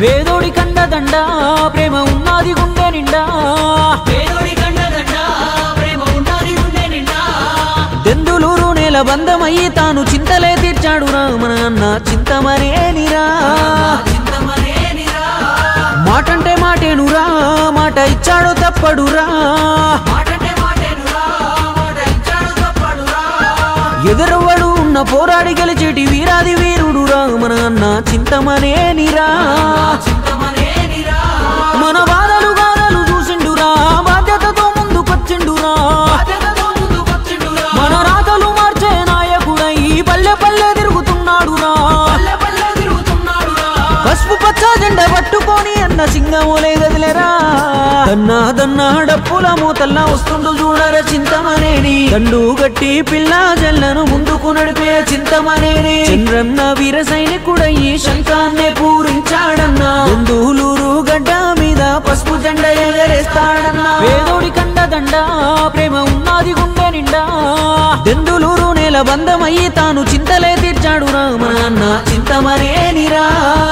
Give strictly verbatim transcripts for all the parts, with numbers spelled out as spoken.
పేదోడి కండదండ ప్రేమ ఉన్నది గుండె నిండా పేదోడి కండదండ ప్రేమ ఉన్నది గుండె నిండా దెందులూరు నేల బంధమయ్యి తాను చింతలే తీర్చాడు రా మన అన్న చింతమనేనిరా చింతమనేనిరా మాటంటే మాటేనురా మాట ఇచ్చాడు తప్పడురా మాటంటే మాటేనురా మాట ఇచ్చాడు తప్పడురా ఎదురవ్వడు ఉన్న పోరాడి గెలిచేటి వీరాది వీరుడురా మన అన్న చింతమనేనిరా చింతమనేనిరా మన బాధలు గాథలు చూసిండురా బాధ్యతతో ముందుకొచ్చిండురా బాధ్యతతో ముందుకొచ్చిండురా మన రాతలు మార్చే నాయకుడై పల్లె పల్లె తిరుగుతున్నాడురా పల్లె పల్లె తిరుగుతున్నాడురా పసుపు పచ్చ జెండా పట్టుకొని అన్న సింగమోలే గదిలేరా దన్నా దన్నా డప్పుల మూతల్లా వస్తుండు చూడర చింతమనేని దండు గట్టి పిల్ల జల్లను ముందుకు నడిపే చింతమనేని చంద్రన్న వీర సైనికుడయ్యి శంఖాన్నే పూరించాడన్నా బంధువులూరు గడ్డ మీద పసుపు జెండా ఎగరేస్తాడన్నా పేదోడి కండదండ ప్రేమ ఉన్నది గుండె నిండా దెందులూరు నేల బంధమయ్యి తాను చింతలే తీర్చాడు రా మన అన్న చింతమనేనిరా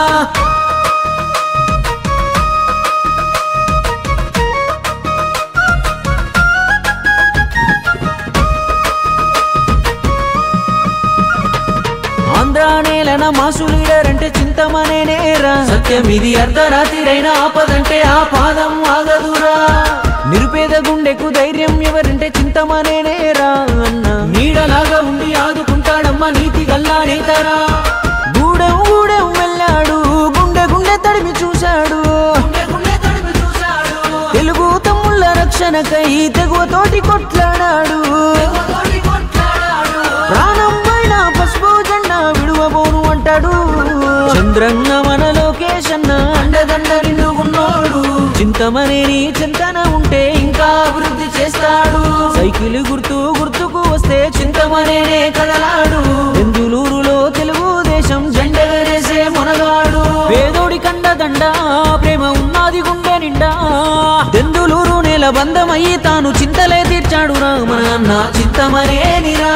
ఆంధ్ర నేలన మాసు లీడర్ అంటే చింతమనేనేరా సత్యం ఇది అర్ధరాత్రిరైన ఆపదంటే ఆ పాదం ఆగదురా నిరుపేద గుండెకు ధైర్యం ఎవరంటే చింతమనేనేరా అన్న నీడలాగా ఉండి ఆదుకుంటాడమ్మ నీతి గల్లా నేతరా గూడెం గూడెం వెళ్ళాడు గుండె గుండె తడిమి చూశాడు గుండె గుండె తడిమి చూశాడు తెలుగు తమ్ముళ్ళ రక్షణకై తెగువతోటి కొట్లాడాడు తోటి కొట్లాడాడు ప్రాణం పైన పసుపు జెండా విడువబోను అంటాడు చంద్రన్న మన లోకేశన్న అండదండ నిండుకున్నాడు చింతమనేని చింతన ఉంటే ఇంకా అభివృద్ధి చేస్తాడు సైకిల్ గుర్తు గుర్తుకు వస్తే చింతమనేనే కదలాడు బెందులూరులో తెలుగుదేశం జెండెగరేసే మొనగాడు పేదోడి కండదండ ప్రేమ ఉన్నది గుండె నిండా దెందులూరు నేల బంధమయ్యి తాను చింతలే తీర్చాడు రా మన అన్న చింతమనేనిరా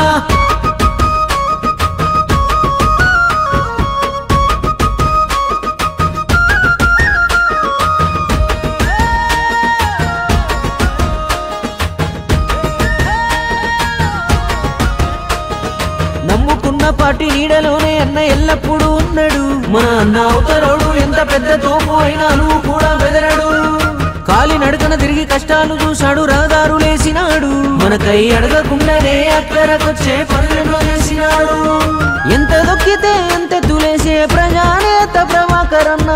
నమ్ముకున్న పార్టీ నీడలోనే అన్న ఎల్లప్పుడూ ఉన్నాడు మన అన్న అవతరోడు ఎంత పెద్ద తోపు అయినా నువ్వు కూడా బెదరడు కాలి నడకన తిరిగి కష్టాలు చూశాడు రహదారులేసినాడు మనకై అడగకుండానే అక్కరకొచ్చే పనులను చేసినాడు ఎంత దొక్కితే ఎంత తులేసే ప్రజానేత ప్రభాకరన్న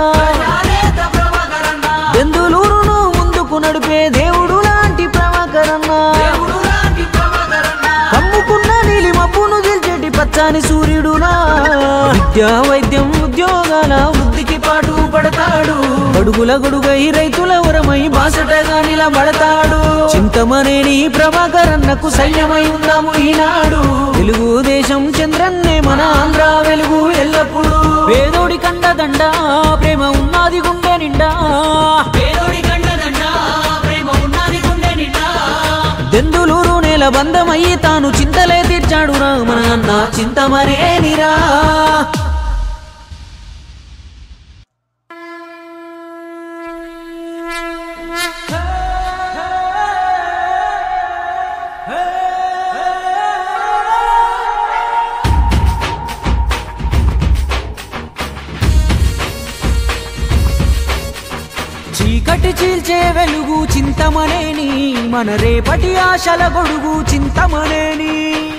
బెందులూరును ముందుకు నడిపే దేవుడు లాంటి ప్రభాకరన్న కమ్ముకున్న నీలి మబ్బును గెలిచేటి పచ్చాని సూర్యుడునా విద్యా వైద్యం ఉద్యోగాల వృద్ధికి పాటు పడతాడు గడుగుల గొడుగై రైతుల వరమై బాసటగా నిలబడతాడు చింతమనేని ప్రభాకరన్నకు సైన్యమై ఉందాము ఈనాడు తెలుగుదేశం చంద్రన్నే మన ఆంధ్ర వెలుగు ఎల్లప్పుడు పేదోడి కండదండ ప్రేమ ఉన్నది గుండె నిండా పేదోడి కండదండ ప్రేమ ఉన్నది గుండె నిండా దెందులూరు నేల బంధమయ్యి తాను చింతలే తీర్చాడు రా మన అన్న చింతమనేనిరా చీకటి చీల్చే వెలుగు చింతమనేని మన రేపటి ఆశల గొడుగు చింతమనేని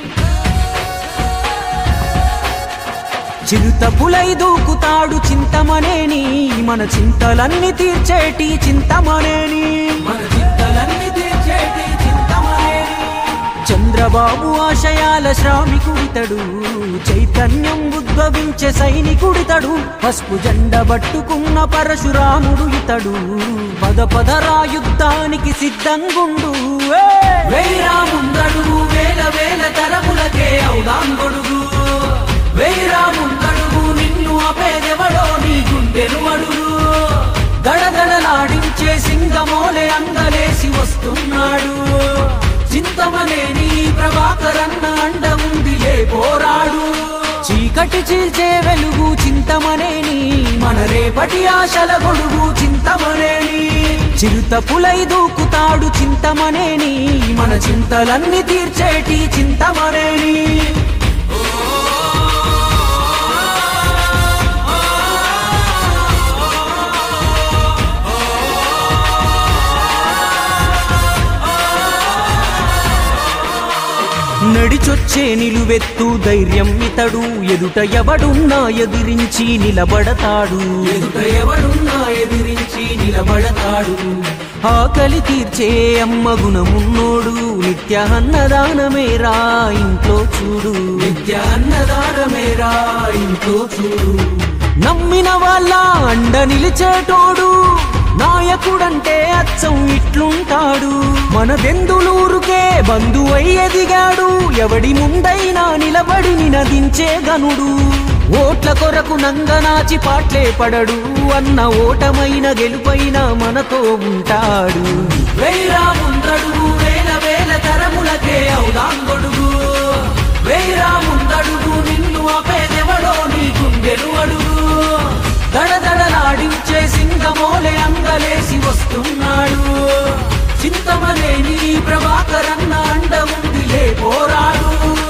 చిరుత పులై దూకుతాడు చింతమనేని మన చింతలన్నీ తీర్చేటి చింతమనేని మన చింతలన్నీ తీర్చేటి చింతమనేని చంద్రబాబు ఆశయాల శ్రామికుడితడు చైతన్యం ఉద్భవించే సైనికుడితడు పసుపు జెండ పట్టుకున్న పరశురాముడు ఇతడు పద పదరా యుద్ధానికి సిద్ధంగుండు వేరాముందడుగు వేల వేల తరములకే ఔదాంగొడుగు వేరాముందడుగు నిన్ను అపేదెవడో నీ గుండెను అడుగు దడదడలాడించే సింగమోలే అందలేసి వస్తున్నాడు చింతమనేని ప్రభాకరన్న అండ ఉంది ఏ పోరాడు చీకటి చీల్చే వెలుగు చింతమనేని మన రేపటి ఆశల గొడుగు చింతమనేని చిరుత పులై దూకుతాడు చింతమనేని మన చింతలన్నీ తీర్చేటి చింతమనేని నడిచొచ్చే నిలువెత్తు ధైర్యం ఇతడు ఎదుట ఎవడున్నా ఎదిరించి నిలబడతాడు ఎదుట ఎవడున్నా ఎదిరించి నిలబడతాడు ఆకలి తీర్చే అమ్మ గుణమున్నోడు నిత్య అన్నదానమేరా ఇంట్లో చూడు నిత్య అన్నదానమేరా ఇంట్లో చూడు నమ్మిన వాళ్ళ అండ నిలిచేటోడు నాయకుడంటే అచ్చం ఇట్లుంటాడు మనదెందులూరుకే బంధువై ఎదిగాడు ఎవడి ముందైనా నిలబడి నినదించే గనుడు ఓట్ల కొరకు నంగనాచి పాట్లే పడడు అన్న ఓటమైన గెలుపైన మనతో ఉంటాడు వేరా ముందడుగు వేల వేల తరములకే అవుదాంగొడుగు వేరా ముందడుగు నిన్ను ఆపేదెవడో నీ గుండెలు అడుగు దడదడలాడించే సింగమోలే అంగలేసి వస్తున్నాడు చింతమనేని ప్రభాకరన్న అండ ఉందిలే పోరాడు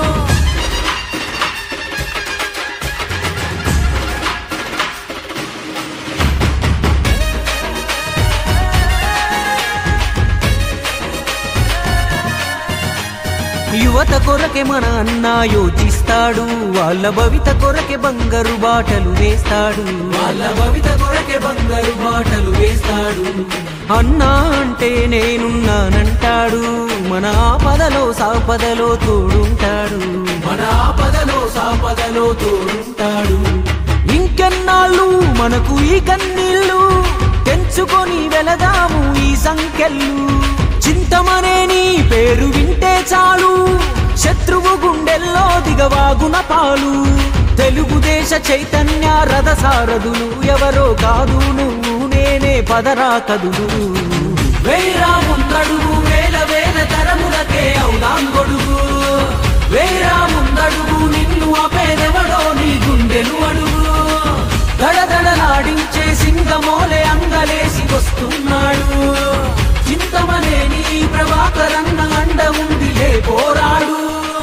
యువత కొరకే మన అన్న యోచిస్తాడు వాళ్ళ భవిత కొరకే బంగారు బాటలు వేస్తాడు వాళ్ళ భవిత కొరకే బంగారు బాటలు వేస్తాడు అన్నా అంటే నేనున్నానంటాడు మన ఆపదలో సాపదలో తోడుంటాడు మన ఆపదలో సాపదలో తోడుంటాడు ఇంకెన్నాళ్ళు మనకు ఈ కన్నీళ్ళు తెంచుకొని వెళదాము ఈ సంఖ్యలు చింతమనేని పేరు వింటే చాలు శత్రువు గుండెల్లో దిగవాగున పాలు తెలుగుదేశ చైతన్య రథ సారథులు ఎవరో కాదు నువ్వు నేనే పదరా కదులు వేరా ముందడుగు వేల వేల తరములకే అవుదాంగొడుగు వేరా ముందడుగు నిన్ను ఆపేదెవడో నీ గుండెలు అడుగు దడదడలాడించే సింగమోలే అంగలేసి వస్తున్నాడు చింతమనేని ప్రభాకరన్న అండ ఉందిలే పోరాడు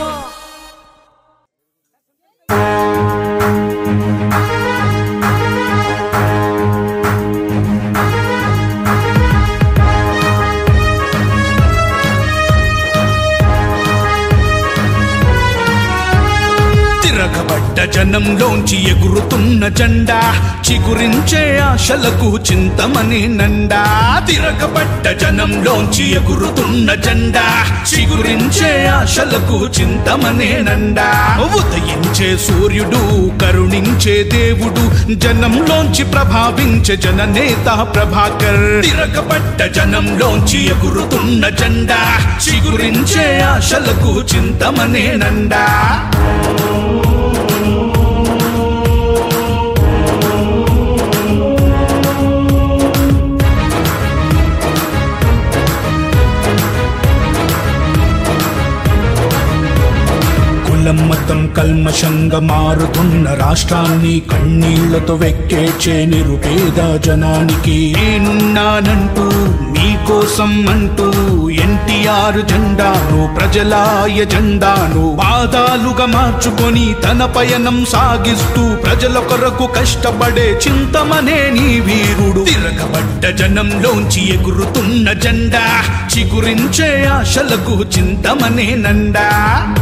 తిరగబడ్డ జనంలోంచి ఎగురుతున్న జెండా చిగురించే ఆశలకు చింతమనే నండా తిరగబడ్డ జనంలోంచి ఎగురుతున్న జెండా చిగురించే ఆశలకు చింతమనే నండా ఉదయించే సూర్యుడు కరుణించే దేవుడు జనంలోంచి ప్రభావించే జననేత ప్రభాకర్ తిరగబడ్డ జనంలోంచి ఎగురుతున్న జెండా చిగురించే ఆశలకు చింతమనే నండా మతం కల్మషంగా మారుతున్న రాష్ట్రాన్ని కన్నీళ్లతో వెక్కేచే నిరుపేద జనానికి నేనున్నానంటూ మీకోసం అంటూ ఎన్టీఆర్ జెండాను ప్రజలాయ జెండాను పాదాలుగా మార్చుకొని తన పయనం సాగిస్తూ ప్రజల కొరకు కష్టపడే చింతమనేని వీరుడు తిరగబడ్డ జనంలోంచి ఎగురుతున్న జెండా చిగురించే ఆశలకు చింతమనే నండా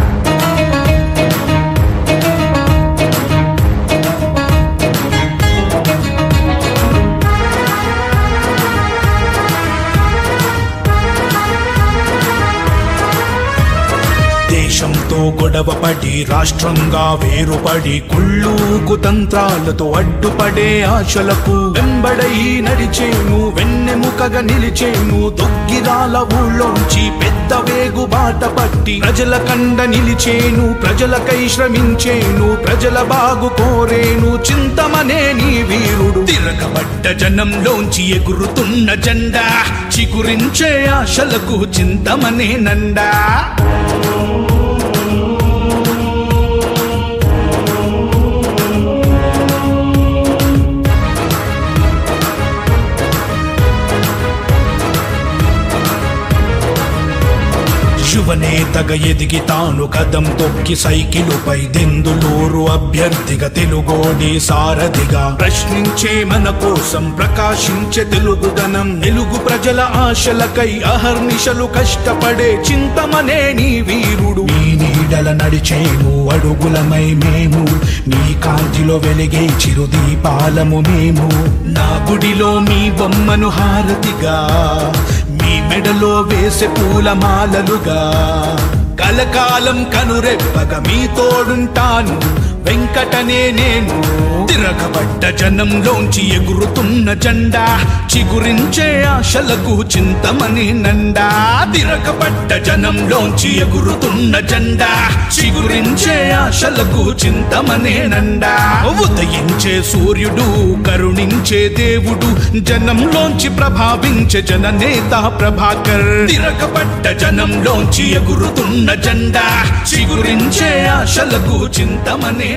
దేశంతో గొడవపడి రాష్ట్రంగా వేరుపడి కుళ్ళు కుతంత్రాలతో అడ్డుపడే ఆశలకు వెంబడై నడిచేను వెన్నెముకగా నిలిచేను దొగ్గిరాల ఊళ్ళోంచి పెద్ద వేగు బాట పట్టి ప్రజల కండ నిలిచేను ప్రజలకై శ్రమించేను ప్రజల బాగు కోరేను చింతమనేని వీరుడు తిరగబడ్డ జనంలోంచి ఎగురుతున్న జెండా చిగురించే ఆశలకు చింతమనే నండా నేతగా ఎదిగి తాను కదం తొక్కి సైకిలుపై దెందులూరు అభ్యర్థిగా తెలుగోడి సారథిగా ప్రశ్నించే మన కోసం ప్రకాశించే తెలుగుదనం తెలుగు ప్రజల ఆశలకై అహర్నిశలు కష్టపడే చింతమనేని వీరుడు నీ నీడల నడిచేము అడుగులమై మేము నీ కాంతిలో వెలిగే చిరుదీపాలము మేము నా గుడిలో మీ బొమ్మను హారతిగా మీ మెడలో వేసే పూలమాలలుగా కలకాలం కనురెప్పగా మీ తోడుంటాను వెంకటనే నేను తిరగబడ్డ జనంలోంచి ఎగురుతున్న జెండా చిగురించే ఆశలకు చింతమనే నండా తిరగబడ్డ జనంలోంచి ఎగురుతున్న జెండా చిగురించే ఆశలకు చింతమనే నండా ఉదయించే సూర్యుడు కరుణించే దేవుడు జనంలోంచి ప్రభావించే జననేత ప్రభాకర్ తిరగబడ్డ జనంలోంచి ఎగురుతున్న జెండా చిగురించే ఆశలకు చింతమనే